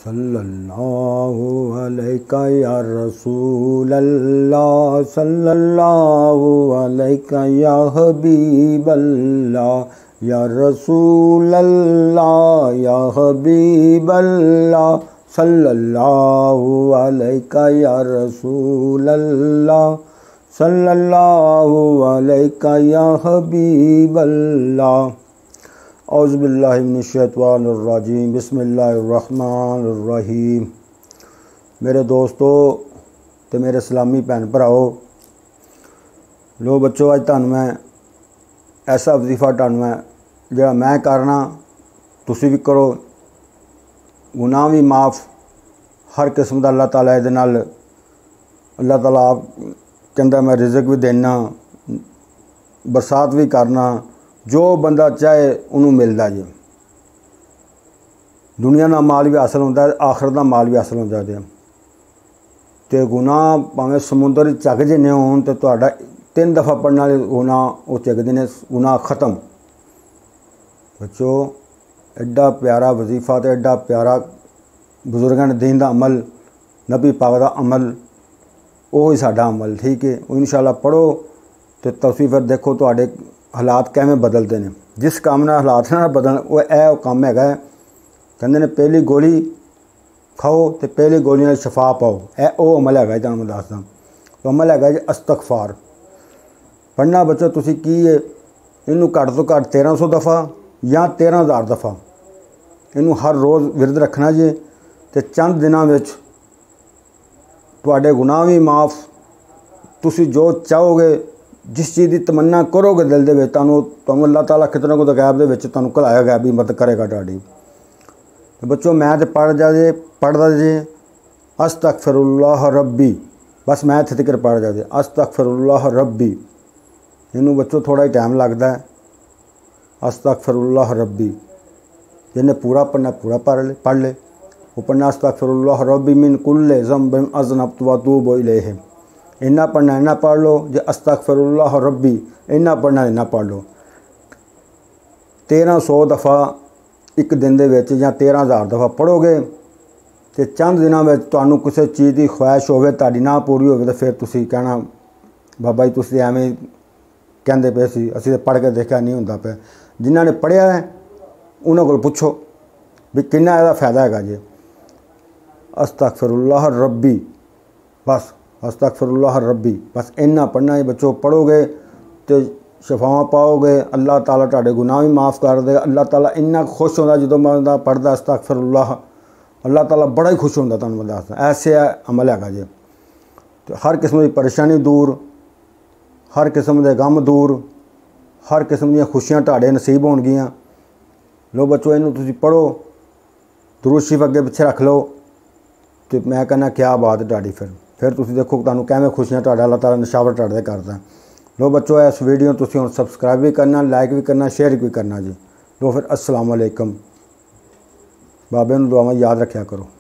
صلی اللہ علیہ یا رسول اللہ، صلی اللہ علیہ یا حبیب اللہ، یا رسول اللہ یا حبیب اللہ، صلی اللہ علیہ یا رسول اللہ، صلی اللہ علیہ یا حبیب اللہ۔ اعوذ باللہ من الشیطان الرجیم، بسم اللہ الرحمن الرحیم۔ میرے دوستو تے میرے اسلامی بھن بھراؤ، لو بچو، اج تہانوں میں ایسا وظیفہ تہانوں جڑا میں کرنا تسی بھی کرو، گناہ بھی معاف، ہر قسم دا اللہ تعالیٰ دے نال اللہ تعالیٰ آپ کہندا میں رزق بھی دینا، برسات بھی کرنا، جو بندہ چاہے انہوں ملتا جی۔ دنیا دا مال بھی حاصل ہوتا ہے، آخرت دا مال بھی حاصل ہوتا ہے۔ تے گناہ پاویں سمندر چک جنے ہون تے تہاڈا 3 دفعہ پڑھنے والے گناہ وہ چکدے نے، گناہ ختم۔ بچو ایڈا پیارا وظیفہ تے ایڈا پیارا بزرگاں نے دین دا عمل، نبی پاک دا عمل، وہی ساڈا عمل، ٹھیک ہے۔ انشاءاللہ پڑھو تے تسی پھر دیکھو تہاڈے حالات کیویں بدلتے ہیں۔ جس کام نال حالات نہ بدلن وہ کام ہے کہندے نے پہلی گولی کھاؤ تے پہلی گولی نال شفا پاؤ، وہ عمل ہے جہاں میں دسدا۔ تو عمل ہے جی استغفار پڑھنا۔ بچو تسی کی ہے اینوں گھٹ تو گھٹ 1300 دفعہ یا 13000 دفعہ اینوں ہر روز ورد رکھنا جی، تے چند دنوں وچ تواڈے گناہ بھی معاف، تسی جو چاہو گے، جس چیز کی تمنا کرو گے دل دے وچ، تانوں اللہ تعالیٰ کتنا کو غیب دے وچ تانوں کھلایا گیا بھی مدد کرے گا تہاڈی۔ تو بچو میں تے پڑھدا جی استغفر اللہ ربی، بس میں اتنے تک پڑھ جا استغفر اللہ ربی۔ اینوں بچو تھوڑا ہی ٹائم لگتا ہے، استغفر اللہ ربی۔ جن نے پورا پڑھنا پورا پڑھ لے، وہ پڑھنا استغفر اللہ ربی من کل ذنب اذنبت واتوب الیہ۔ اینا پڑھنا اینا پڑھ لو، جی استغفر اللہ ربی اینا پڑھنا اینا پڑھ لو۔ 1300 دفعہ ایک دن دے وچ یا 13000 دفعہ پڑھو گے تے چند دنوں میں تانوں کسی چیز کی خواہش ہوے تہاڈی نہ پوری ہوگی، تو پھر تسی کہنا بابا جی تسی ایویں کہندے پئے سی، اسی تے پڑھ کے دیکھا نہیں ہوندا پیا۔ جنہاں نے پڑھیا ہے انہاں کول پوچھو بھی کنا یہ فائدہ ہے جی۔ استغفر اللہ ربی، بس استغفر اللہ ربی، بس اینا پڑھنا ہے بچو۔ پڑھو گے تو شفاواں پاؤ گے، اللہ تعالیٰ تہاڈے گناہ بھی معاف کر دے گا۔ اللہ تعالیٰ اتنا خوش ہوتا جدوں بندہ پڑھدا استغفر اللہ تعالیٰ بڑا ہی خوش ہوتا، تمہیں میں دسدا ایسے عمل ہے جی۔ تو ہر قسم کی پریشانی دور، ہر قسم کے غم دور، ہر قسم دیا خوشیاں تہاڈے نصیب ہون گیاں۔ لو بچو اینوں تسی پڑھو، درود شریف اگے پیچھے رکھ لو، تو میں کہنا کیا بات ہے تہاڈی۔ پھر تسی دیکھو تانوں کیویں خوشیاں تہاڈا اللہ تعالیٰ نشاور تہاڈے کردا ہے۔ لو بچو اس ویڈیو تسی ہن سبسکرائب بھی کرنا، لائک بھی کرنا، شیئر بھی کرنا جی۔ لو پھر السلام علیکم۔ بابے نوں دعاواں یاد رکھیا کرو۔